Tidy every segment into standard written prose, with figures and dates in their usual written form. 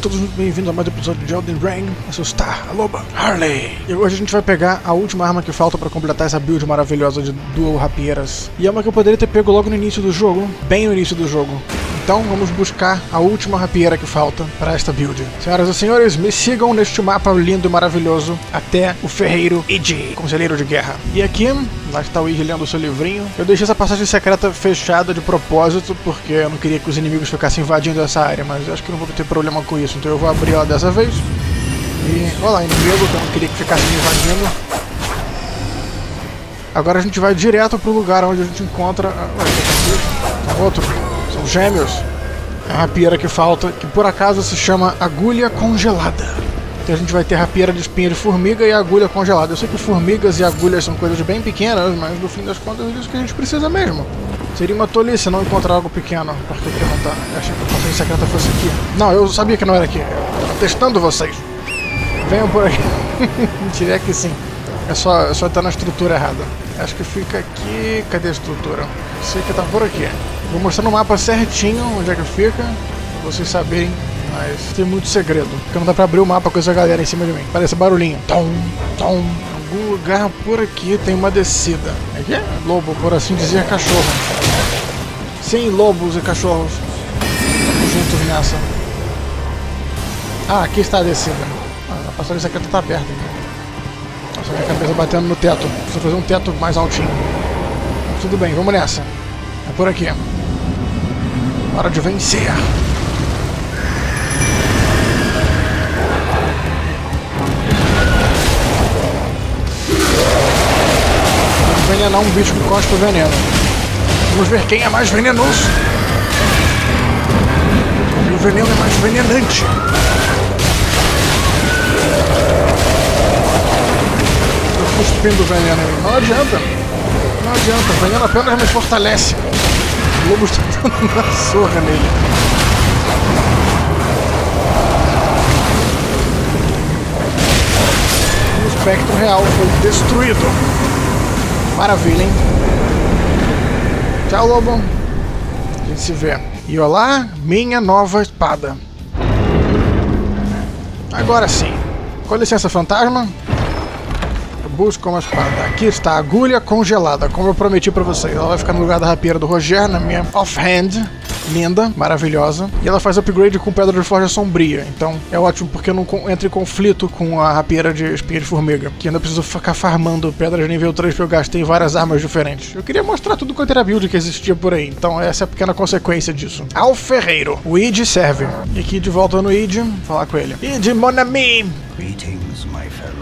todos muito bem-vindos a mais um episódio de Elden Ring. Eu sou Star, a loba, Harley. E hoje a gente vai pegar a última arma que falta para completar essa build maravilhosa de dual rapieiras. E é uma que eu poderia ter pego logo no início do jogo, bem no início do jogo. Então vamos buscar a última rapieira que falta para esta build. Senhoras e senhores, me sigam neste mapa lindo e maravilhoso até o ferreiro Iji, conselheiro de guerra. E aqui, lá está o Iji lendo o seu livrinho. Eu deixei essa passagem secreta fechada de propósito, porque eu não queria que os inimigos ficassem invadindo essa área, mas eu acho que não vou ter problema com isso, então eu vou abrir ela dessa vez. E olha lá, inimigo, que eu não queria que ficasse me invadindo. Agora a gente vai direto pro lugar onde a gente encontra... outro. São gêmeos. É a rapieira que falta, que por acaso se chama agulha congelada. Então a gente vai ter a rapieira de espinha de formiga e a agulha congelada. Eu sei que formigas e agulhas são coisas bem pequenas, mas no fim das contas é isso que a gente precisa mesmo. Seria uma tolice não encontrar algo pequeno. Por que não tá? Eu achei que a passagem secreta fosse aqui. Não, eu sabia que não era aqui. Eu tô testando vocês. Venham por aqui. Mentira, é que sim. É só estar na estrutura errada. Acho que fica aqui... Cadê a estrutura? Sei que tá por aqui. Vou mostrar no mapa certinho onde é que fica, pra vocês saberem, mas tem muito segredo. Porque não dá pra abrir o mapa com essa galera em cima de mim. Parece barulhinho. Tom, tom. Em algum lugar por aqui tem uma descida. É que é? Lobo, por assim dizer, cachorro. Sim, lobos e cachorros. Vamos juntos nessa. Ah, aqui está a descida. A passagem secreta tá aberta. Nossa, minha cabeça batendo no teto. Preciso fazer um teto mais altinho. Mas tudo bem, vamos nessa. É por aqui. Hora de vencer. Vamos envenenar um bicho que cospe o veneno. Vamos ver quem é mais venenoso. E o veneno é mais venenante. Estou cuspindo o veneno aí. Não adianta. Não adianta. O veneno apenas me fortalece. O lobo está dando uma surra nele. O espectro real foi destruído. Maravilha, hein? Tchau, lobo. A gente se vê. E olá, minha nova espada. Agora sim. Com licença, fantasma. Busca uma espada. Aqui está a agulha congelada, como eu prometi pra vocês. Ela vai ficar no lugar da rapieira do Roger, na minha offhand. Linda, maravilhosa. E ela faz upgrade com pedra de forja sombria. Então é ótimo porque eu não entro em conflito com a rapieira de espinha de formiga. Que ainda preciso ficar farmando pedras de nível 3 porque eu gastei várias armas diferentes. Eu queria mostrar tudo quanto era build que existia por aí. Então essa é a pequena consequência disso. Ao ferreiro. O Iji serve. E aqui de volta no Iji, falar com ele. Iji, mon ami! Greetings, my fellow.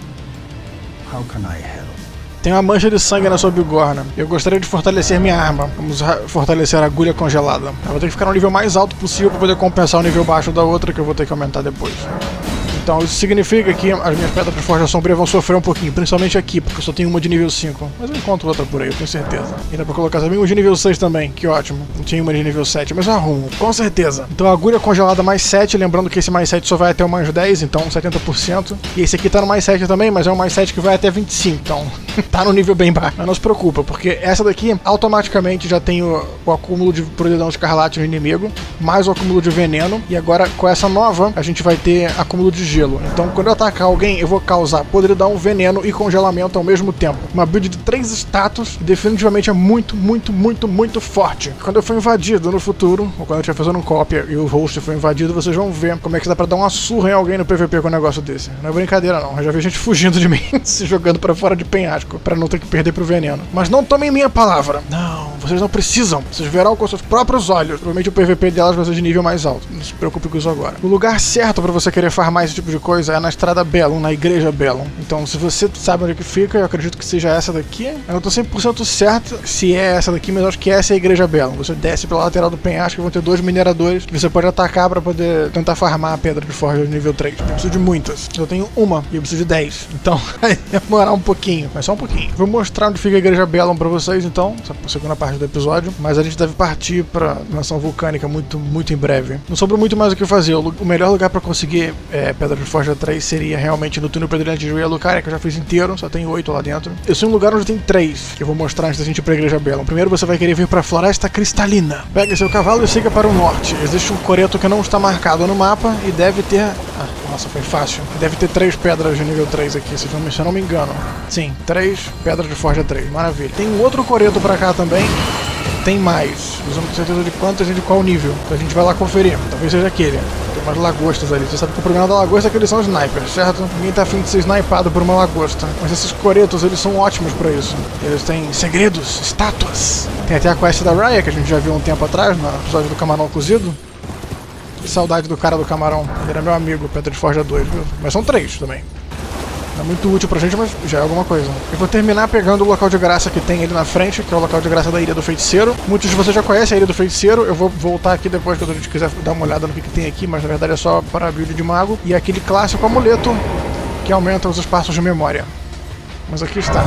How can I help? Tem uma mancha de sangue na sua bigorna. Eu gostaria de fortalecer minha arma. Vamos fortalecer a agulha congelada. Eu vou ter que ficar no nível mais alto possível para poder compensar o nível baixo da outra, que eu vou ter que aumentar depois. Então isso significa que as minhas pedras de forja sombria vão sofrer um pouquinho, principalmente aqui, porque eu só tenho uma de nível 5. Mas eu encontro outra por aí, eu tenho certeza. E dá pra colocar também uma de nível 6 também, que ótimo. Não tinha uma de nível 7, mas eu arrumo, com certeza. Então a agulha congelada mais 7, lembrando que esse mais 7 só vai até o mais 10, então 70%. E esse aqui tá no mais 7 também, mas é um mais 7 que vai até 25, então tá no nível bem baixo. Mas não se preocupa, porque essa daqui automaticamente já tem o acúmulo de podridão escarlate no inimigo, mais o acúmulo de veneno. E agora com essa nova, a gente vai ter acúmulo de gelo. Então quando eu atacar alguém, eu vou causar podridão, veneno e congelamento ao mesmo tempo. Uma build de 3 status, definitivamente é muito, muito, muito, muito forte. Quando eu for invadido no futuro, ou quando eu estiver fazendo um cópia e o host for invadido, vocês vão ver como é que dá pra dar uma surra em alguém no PVP com um negócio desse. Não é brincadeira não, eu já vi gente fugindo de mim, se jogando pra fora de penhasco, pra não ter que perder pro veneno. Mas não tomem minha palavra. Não, vocês não precisam. Vocês verão com seus próprios olhos. Provavelmente o PVP delas vai ser de nível mais alto. Não se preocupe com isso agora. O lugar certo pra você querer farmar esse tipo de coisa é na Estrada Bellum, na Igreja Bellum. Então, se você sabe onde é que fica, eu acredito que seja essa daqui. Eu não tô 100% certo se é essa daqui, mas eu acho que essa é a Igreja Bellum. Você desce pela lateral do penhasco e vão ter 2 mineradores que você pode atacar pra poder tentar farmar a pedra de forja de nível 3. Eu preciso de muitas. Eu tenho uma e eu preciso de 10. Então, vai demorar um pouquinho, mas só um pouquinho. Vou mostrar onde fica a Igreja Bellum pra vocês, então, essa segunda parte do episódio. Mas a gente deve partir pra Nação Vulcânica muito em breve. Não sobrou muito mais o que fazer. O melhor lugar pra conseguir pedra Pedra de Forja 3 seria realmente no túnel Pedrilhante de Lucaria, que eu já fiz inteiro, só tem 8 lá dentro. Eu sou em um lugar onde tem 3, que eu vou mostrar antes da gente ir pra Igreja Bela. Primeiro você vai querer vir pra Floresta Cristalina. Pegue seu cavalo e siga para o norte. Existe um coreto que não está marcado no mapa e deve ter... Ah, nossa, foi fácil. Deve ter 3 pedras de nível 3 aqui, se eu não me engano. Sim, 3 pedras de Forja 3, maravilha. Tem um outro coreto pra cá também. Tem mais, mas eu não tenho certeza de quantas e de qual nível. Então a gente vai lá conferir. Talvez seja aquele. Tem umas lagostas ali. Você sabe que o problema da lagosta é que eles são snipers, certo? Ninguém tá afim de ser snipado por uma lagosta. Mas esses coretos, eles são ótimos pra isso. Eles têm segredos, estátuas. Tem até a quest da Raya, que a gente já viu um tempo atrás, no episódio do Camarão Cozido. Que saudade do cara do camarão. Ele era meu amigo, Pedra de Forja 2, viu? Mas são 3 também. É muito útil pra gente, mas já é alguma coisa. Eu vou terminar pegando o local de graça que tem ali na frente, que é o local de graça da Ilha do Feiticeiro. Muitos de vocês já conhecem a Ilha do Feiticeiro. Eu vou voltar aqui depois, quando a gente quiser dar uma olhada no que tem aqui, mas na verdade é só para a build de mago. E aquele clássico amuleto que aumenta os espaços de memória. Mas aqui está.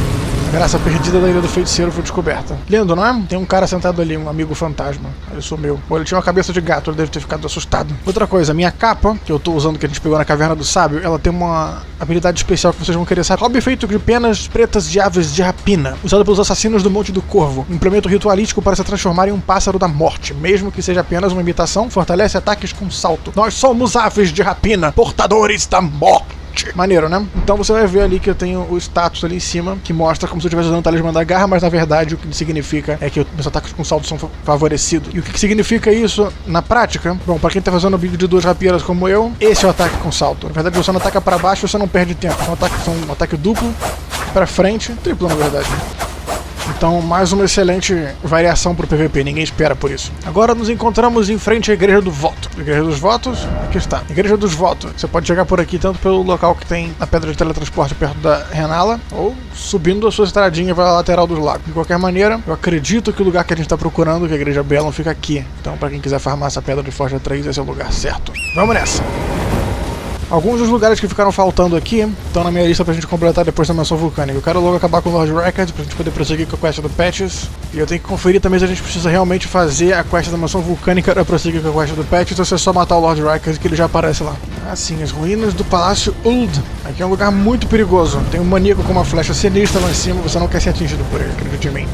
A graça perdida da Ilha do Feiticeiro foi descoberta. Lindo, não é? Tem um cara sentado ali, um amigo fantasma. Ele sumiu. Pô, ele tinha uma cabeça de gato, ele deve ter ficado assustado. Outra coisa, minha capa, que eu tô usando, que a gente pegou na Caverna do Sábio, ela tem uma habilidade especial que vocês vão querer saber. Hobby feito de penas pretas de aves de rapina, usado pelos assassinos do Monte do Corvo. Um implemento ritualístico para se transformar em um pássaro da morte. Mesmo que seja apenas uma imitação, fortalece ataques com salto. Nós somos aves de rapina, portadores da morte. Maneiro, né? Então você vai ver ali que eu tenho o status ali em cima, que mostra como se eu estivesse usando o talismã da garra, mas na verdade o que significa é que meus ataques com salto são favorecidos. E o que significa isso na prática? Bom, pra quem tá fazendo o vídeo de 2 rapieras como eu, esse é o ataque com salto. Na verdade, você não ataca pra baixo, você não perde tempo. São um ataque duplo, pra frente, triplo na verdade. Então, mais uma excelente variação pro PVP, ninguém espera por isso. Agora nos encontramos em frente à Igreja do Voto. Igreja dos Votos, aqui está. Igreja dos Votos. Você pode chegar por aqui tanto pelo local que tem a pedra de teletransporte perto da Renala, ou subindo a sua estradinha para a lateral dos lagos. De qualquer maneira, eu acredito que o lugar que a gente está procurando, que é a Igreja Bela, fica aqui. Então, para quem quiser farmar essa pedra de Forja 3, esse é o lugar certo. Vamos nessa! Alguns dos lugares que ficaram faltando aqui estão na minha lista pra gente completar depois da mansão vulcânica. Eu quero logo acabar com o Lord Record pra gente poder prosseguir com a quest do Patches. E eu tenho que conferir também se a gente precisa realmente fazer a quest da mansão vulcânica pra prosseguir com a quest do Patches ou se é só matar o Lord Record que ele já aparece lá. Ah sim, as ruínas do Palácio Uld. Aqui é um lugar muito perigoso. Tem um maníaco com uma flecha sinistra lá em cima, você não quer ser atingido por ele, acredite em mim.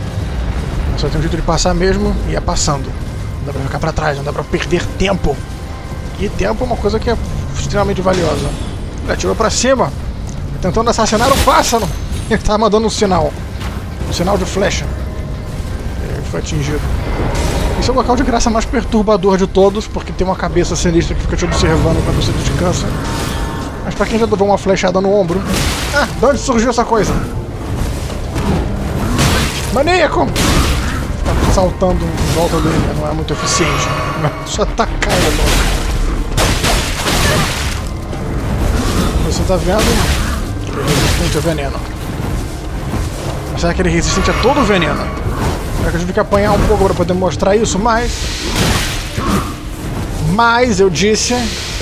Só tem um jeito de passar mesmo e é passando. Não dá pra ficar pra trás, não dá pra perder tempo. E tempo é uma coisa que é extremamente valiosa. Ele atirou pra cima, tentando assassinar o pássaro. Ele tá mandando um sinal de flecha. Ele foi atingido. Esse é o local de graça mais perturbador de todos, porque tem uma cabeça sinistra que fica te observando quando você descansa. Mas pra quem já levou uma flechada no ombro... Ah, de onde surgiu essa coisa? Maníaco! Tá saltando em volta dele, não é muito eficiente. Só atacar ele logo. Você tá vendo? Ele é resistente ao veneno. Mas será que ele é resistente a todo o veneno? Será que eu tive que apanhar um pouco para poder mostrar isso? Mas eu disse...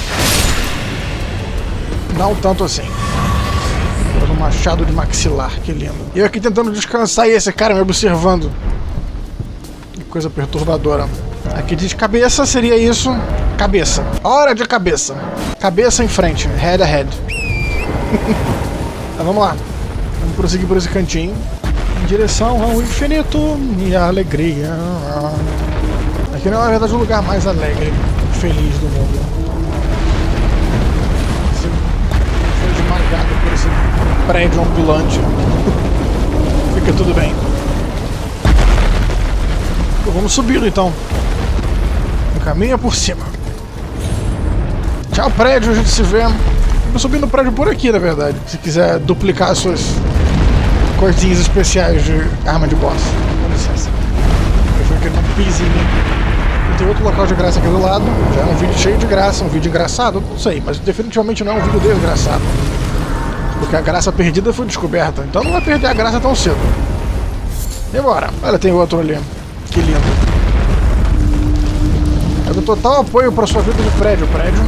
Não tanto assim. Um machado de maxilar, que lindo. E eu aqui tentando descansar e esse cara me observando. Que coisa perturbadora. Aqui diz cabeça, seria isso. Cabeça. Hora de cabeça. Cabeça em frente. Head ahead. Então vamos lá. Vamos prosseguir por esse cantinho. Em direção ao infinito e à alegria. Aqui não é na verdade o lugar mais alegre e feliz do mundo. Você foi esmagado por esse prédio ambulante. Fica tudo bem. Vamos subindo então. Caminha por cima. Tchau, prédio, a gente se vê. Vou subir no prédio por aqui, na verdade. Se quiser duplicar as suas coisinhas especiais de arma de boss. Com licença. Eu vou que ele não pise em mim. E tem outro local de graça aqui do lado. Já é um vídeo cheio de graça, um vídeo engraçado. Não sei, mas definitivamente não é um vídeo desgraçado. Porque a graça perdida foi descoberta. Então não vai perder a graça tão cedo. E bora. Olha, tem outro ali. Que lindo. É do total apoio para sua vida de prédio. O prédio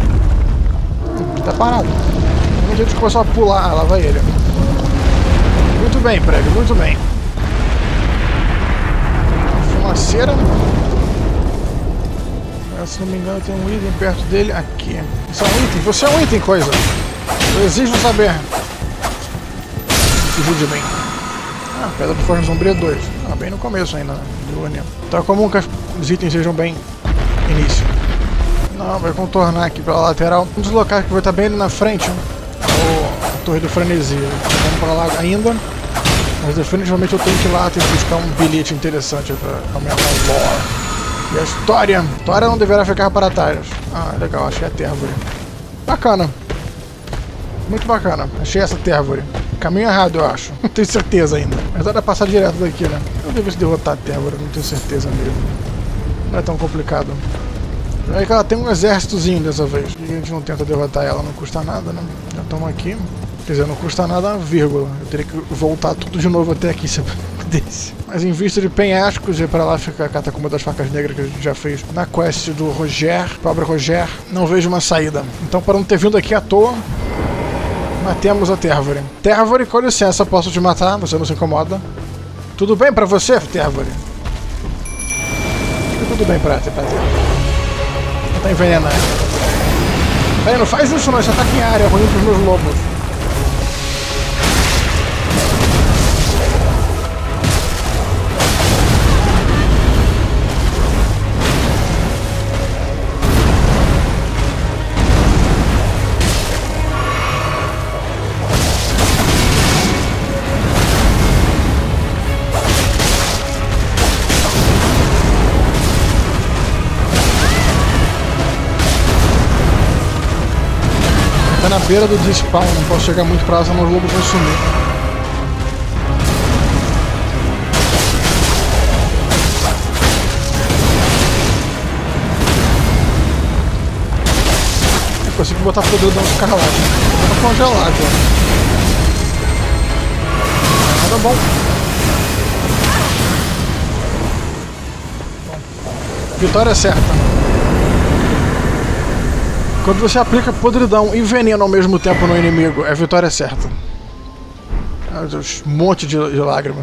tá parado. Um jeito que começou a pular. Ah, lá vai ele. Muito bem, prédio, muito bem. Fumaceira. Se não me engano, tem um item perto dele. Aqui. Isso é um item? Você é um item, coisa. Eu exijo saber. Fugiu de mim. Ah, Pedra de Forja Sombria 2. Ah, bem no começo ainda, né? Então é comum que os itens sejam bem início. Não, vai contornar aqui pela lateral. Um dos locais que vai estar bem ali na frente, a Torre do Frenesi. Vamos pra lá ainda. Mas definitivamente eu tenho que ir lá, tenho que buscar um bilhete interessante para aumentar o lore. E a história. A história não deverá ficar para trás. Ah, legal, achei a Térvore. Bacana. Muito bacana. Achei essa Térvore. Caminho errado, eu acho. Não tenho certeza ainda. Mas dá pra passar direto daqui, né? Eu devo se derrotar a Térvore, não tenho certeza mesmo. Não é tão complicado. É que ela tem um exércitozinho dessa vez. E a gente não tenta derrotar ela, não custa nada, né? Já estamos aqui. Quer dizer, não custa nada, vírgula. Eu teria que voltar tudo de novo até aqui se eu desse. Mas em vista de penhascos, e pra lá fica a Catacumba das Facas Negras que a gente já fez na quest do Roger, pobre Roger, não vejo uma saída. Então, para não ter vindo aqui à toa, matemos a Térvore. Térvore, com licença, posso te matar, você não se incomoda. Tudo bem pra você, Térvore? Tudo bem pra Térvore. Tá envenenando. Peraí, não faz isso não, esse ataque em área é ruim pros meus lobos. Tá na beira do despawn, não posso chegar muito pra lá, senão os lobos vão sumir. Eu consigo botar podridão nos carros lá. Vou congelar agora. Tá bom. Vitória certa. Quando você aplica podridão e veneno ao mesmo tempo no inimigo, é vitória certa. Meu Deus, um monte de lágrimas.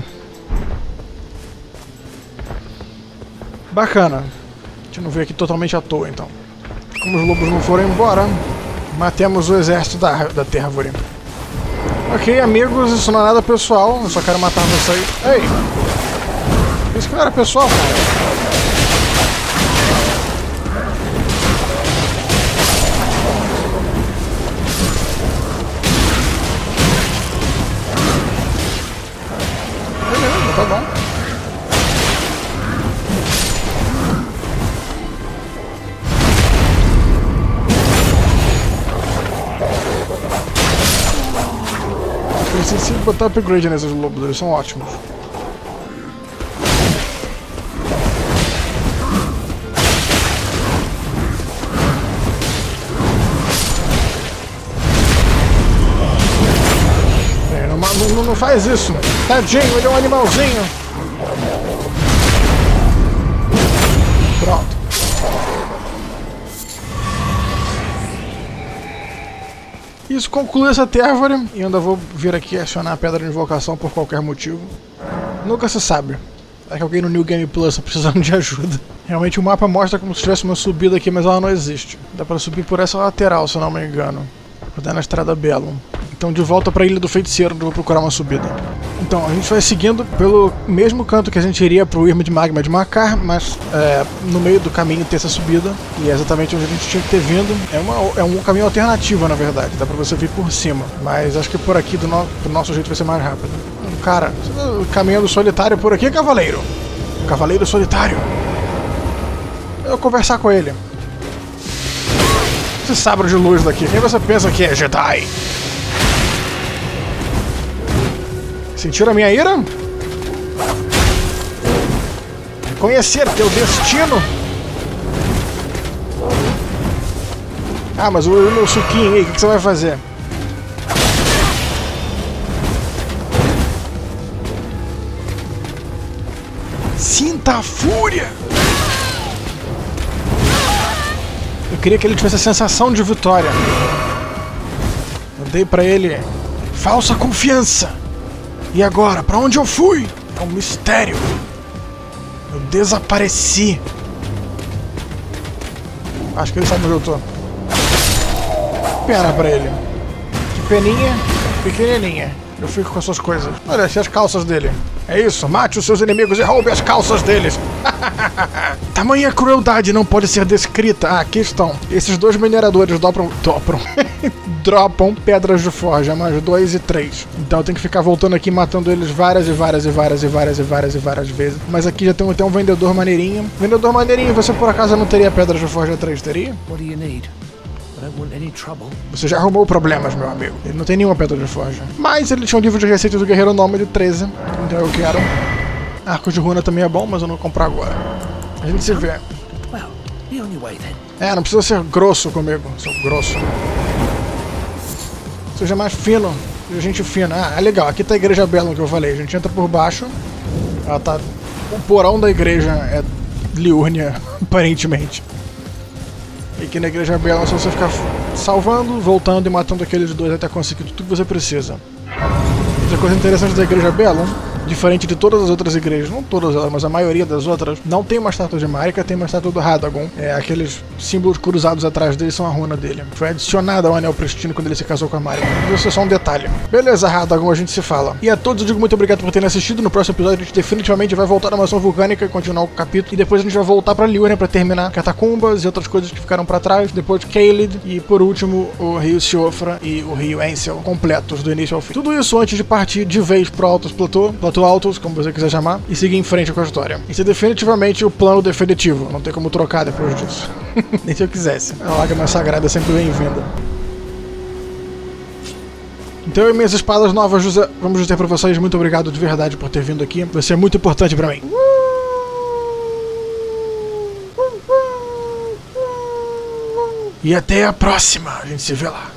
Bacana. A gente não veio aqui totalmente à toa, então. Como os lobos não foram embora, matemos o exército da Térvore. Ok, amigos, isso não é nada pessoal, eu só quero matar vocês. Ei! Isso que não era pessoal, cara. Tá bom. Preciso botar upgrade nesses lobos, eles são ótimos. Não faz isso. Tadinho, ele é um animalzinho. Pronto. Isso conclui essa Térvore. E ainda vou vir aqui acionar a Pedra de Invocação por qualquer motivo. Nunca se sabe. É que alguém no New Game Plus está precisando de ajuda. Realmente o mapa mostra como se tivesse uma subida aqui, mas ela não existe. Dá pra subir por essa lateral, se não me engano. Vou dar na Estrada Bellum. Então de volta para a Ilha do Feiticeiro, onde eu vou procurar uma subida. Então, a gente vai seguindo pelo mesmo canto que a gente iria para o Irma de Magma de Makar, mas no meio do caminho tem essa subida, e é exatamente onde a gente tinha que ter vindo. É um caminho alternativo, na verdade, dá para você vir por cima, mas acho que por aqui, do nosso jeito, vai ser mais rápido. Cara, caminhando solitário por aqui, cavaleiro. Cavaleiro solitário. Eu vou conversar com ele. Esse sabre de luz daqui, quem você pensa que é, Jedi? Sentiram a minha ira? Conhecer teu destino? Ah, mas o meu suquinho aí, o que você vai fazer? Sinta a fúria! Eu queria que ele tivesse a sensação de vitória. Eu dei pra ele falsa confiança. E agora, pra onde eu fui? É um mistério. Eu desapareci. Acho que ele sabe onde eu tô. Pena pra ele. Que peninha pequenininha. Eu fico com as suas coisas. Olha, as calças dele. É isso, mate os seus inimigos e roube as calças deles. Tamanha crueldade não pode ser descrita. Ah, aqui estão. Esses dois mineradores dropam pedras de forja, mais 2 e 3. Então eu tenho que ficar voltando aqui matando eles várias vezes. Mas aqui já tem um vendedor maneirinho. Vendedor maneirinho, você por acaso não teria pedras de forja 3, teria? What do you need? I don't want any trouble. Você já arrumou problemas, meu amigo. Ele não tem nenhuma pedra de forja. Mas ele tinha um livro de receitas do Guerreiro Nômade 13. Então eu quero. Arco de runa também é bom, mas eu não vou comprar agora. A gente se vê. Well, be on your way then. Não precisa ser grosso comigo. Sou grosso. Seja mais fino. Seja gente fina. É legal. Aqui tá a Igreja Bela que eu falei. A gente entra por baixo. Ela tá... O porão da igreja é Liurnia, aparentemente. E aqui na Igreja Bela é só você ficar salvando, voltando e matando aqueles dois até conseguir tudo que você precisa. Outra coisa interessante da Igreja Bela, diferente de todas as outras igrejas, não todas elas, mas a maioria das outras, não tem uma estátua de Marika, tem uma estátua do Radagon. Aqueles símbolos cruzados atrás dele são a runa dele. Foi adicionada ao Anel Pristino quando ele se casou com a Marika. Isso é só um detalhe. Beleza, Radagon, a gente se fala. E a todos eu digo muito obrigado por terem assistido. No próximo episódio a gente definitivamente vai voltar na Mansão Vulcânica e continuar o capítulo. E depois a gente vai voltar pra Liurnia pra terminar Catacumbas e outras coisas que ficaram pra trás. Depois Caelid e, por último, o Rio Siofra e o Rio Ensel, completos do início ao fim. Tudo isso antes de partir de vez pro Altos Platô Altos, como você quiser chamar, e seguir em frente com a história. Isso é definitivamente o plano definitivo. Não tem como trocar depois disso. Nem se eu quisesse. A lágrima sagrada é sempre bem-vinda. Então eu e minhas espadas novas, vamos dizer pra vocês, muito obrigado de verdade por ter vindo aqui. Você é muito importante pra mim. E até a próxima. A gente se vê lá.